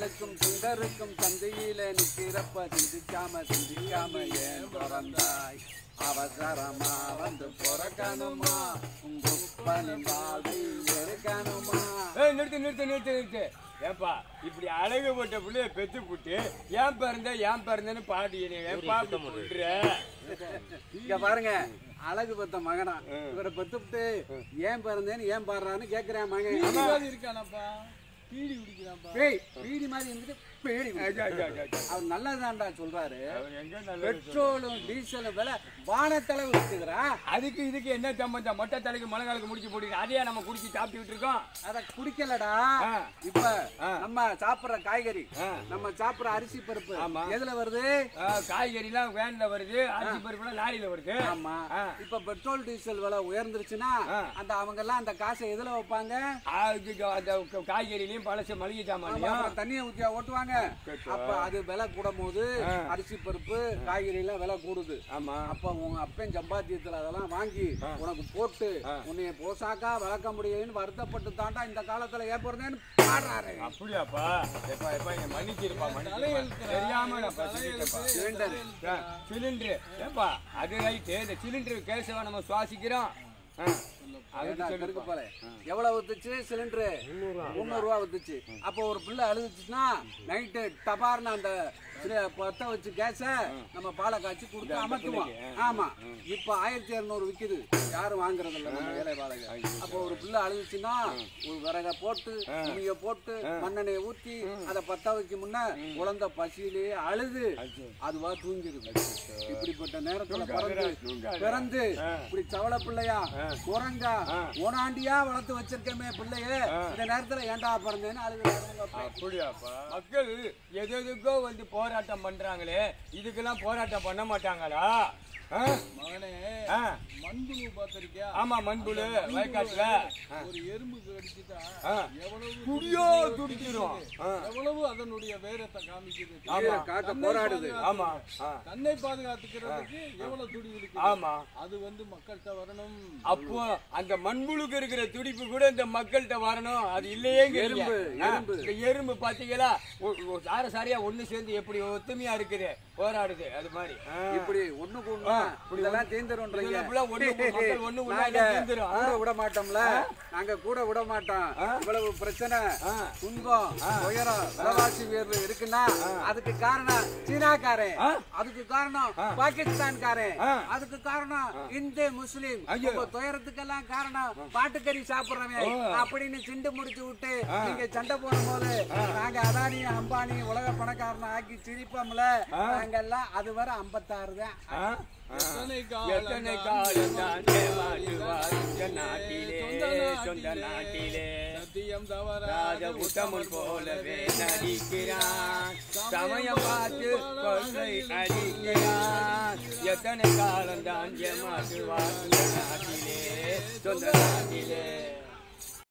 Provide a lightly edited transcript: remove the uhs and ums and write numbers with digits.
திங்களுக்கும் சுந்தருக்கும் சந்தையில நிக்கிறப்ப சிந்திக்காம ஏன் பிறந்தாய் அவசரமா வந்து பிறக்கணுமா உங்கப்பனின் வாழ்வில் இருக்கணுமா நிறுத்து ஏப்பா இப்படி அழகு போட்ட பிள்ளைய பெத்து புட்டு ஏன் பிறந்தேன்னு பாடி இங்க பாருங்க அழகு பெத்த மகனா இவரை பெத்துட்டு ஏன் பிறந்தேன்னு ஏன் பாடுறான்னு கேக்குறேன் மகன் இருக்கானப்பா பீடி குடிக்கிறான்ப்பா பீடி மாதிரி இருந்துட்டு பீடி அவர் நல்லதான்டா சொல்றாரு பெட்ரோலும் டீசலும் விலை வானத்தளவு இருக்குதுரா அதுக்கு இதுக்கு என்ன சம்பந்தம் மொட்டை தலைக்கு மழைக்காலுக்கு முடிச்சு போட்டு அதையா நம்ம குடிச்சு சாப்பிட்டுக்கிட்டு இருக்கோம் அத குடிக்கலடா இப்ப நம்ம சாப்பிடுற காய்கறி நம்ம சாப்பிடுற அரிசி பருப்பு எதுல வருது காய்கறி எல்லாம் வேன்ல வருது அரிசி பருப்பு எல்லாம் லாரியில வருது ஆமா இப்ப பெட்ரோல் டீசல் விலை உயர்ந்துருச்சுன்னா அந்த அவங்க எல்லாம் அந்த காசை எதுல வைப்பாங்க அந்த காய்கறிலையும் பழசு மளிகை சாமான் தண்ணியை ஊத்தியா ஓட்டுவாங்க அப்ப அது விலை கூடும் போது அரிசி பருப்பு காய்கறி எல்லாம் விலை கூடுது ஆமா அப்ப உங்க அப்பன் சம்பாத்தியத்துல அதெல்லாம் வாங்கி உனக்கு போட்டு உன்னைய போசாக்கா வளர்க்க முடியும்னு வருத்தப்பட்டு தாண்டா இந்த காலத்துல ஏற்படுறேன்னு பாடுறாரு. அப்படியாப்பா மன்னிச்சிருப்பா தெரியாம சிலிண்டரு ஏப்பா அது ரைட்டு இந்த சிலிண்டர் கேசவா நம்ம சுவாசிக்கிறோம் எவ்வளவு வித்துச்சு சிலிண்டரு 300 ரூபா வித்துச்சு. அப்போ ஒரு பிள்ளை அழுதுச்சுன்னா நைட்டு டபார்னு அந்த பத்த வச்சு கேஸ நம்ம பாலை காய்ச்சி கொடுத்து அமர்த்துவோம். ஆமா இப்ப 1200 விக்குது, யாரும் வாங்குறது இல்ல நம்ம ஏழை பாலக. அப்போ ஒரு பிள்ளை அழுதுச்சுன்னா ஒரு விறக போட்டு துணிய போட்டு மண்ணெண்ணைய ஊத்தி அதை பத்த வைக்க முன்ன குழந்தை பசியிலேயே அழுது அதுவா தூங்கிடுது. இப்படிப்பட்ட நேரத்துல பிறந்து இப்படி சவள பிள்ளையா குரங்கா ஓனாண்டியா வளர்த்து வச்சிருக்கமே பிள்ளைய இந்த நேரத்துல ஏண்டா பிறந்தேன்னு அழுது. மக்கள் எதுக்கோ வந்து போராட்டம் பண்றாங்களே, இதுக்கெல்லாம் போராட்டம் பண்ண மாட்டாங்களா? மகனே மண்புழு பாத்திருக்கியா? ஆமா மண்புழு வயக்காட்டுல ஒரு எறும்பு கடிச்சுட்டா எவ்வளவு அதனுடைய வேரத்தை காமிக்குது, போராடுது. ஆமா தன்னை பாதுகாத்துக்கிறதுக்கு எவ்வளவு துடி இருக்கு. ஆமா அது வந்து மக்கள்கிட்ட வரணும். அப்போ அந்த மண்புழுக்கு இருக்கிற துடிப்பு கூட இந்த மக்கள்கிட்ட வரணும். அது இல்லையே. எறும்பு பாத்தீங்களா சாரியா ஒண்ணு சேர்ந்து எப்படி ஒத்துமையா இருக்குது, போராடுது. அது மாதிரி இப்படி ஒண்ணுக்கு ஒண்ணு இதெல்லாம் தேர்ந்துருன்றீங்க. விட மாட்டோம்ல, நாங்க கூட விட மாட்டோம். இவ்வளவு பிரச்சனை துன்பம் உயரம் விலைவாசி உயர்வு இருக்குன்னா அதுக்கு காரணம் சீனாக்காரன், அதுக்கு காரணம் பாகிஸ்தான்காரன், அதுக்கு காரணம் இந்து முஸ்லிம், துயரத்துக்கெல்லாம் காரணம் பாட்டுக்கறி சாப்பிடுறவன் அப்படின்னு சிண்டு முடிச்சு விட்டு நீங்க சண்டை போடும் போது நாங்க அதானி அம்பானி உலக பணக்காரனை ஆக்கி சிரிப்போம்ல, நாங்க எல்லாம் அது வர 56 தான். எத்தனை காலம் தான் நாட்டிலே சொந்த நாட்டிலே சத்தியம் தவறாத உத்தமன் போலவே நடிக்கிறான், சமயம் பார்த்து கொள்ளை அடிக்கிறான். எத்தனை காலம் தான் ஏமாற்றுவார் நாட்டிலே சொந்த நாட்டிலே.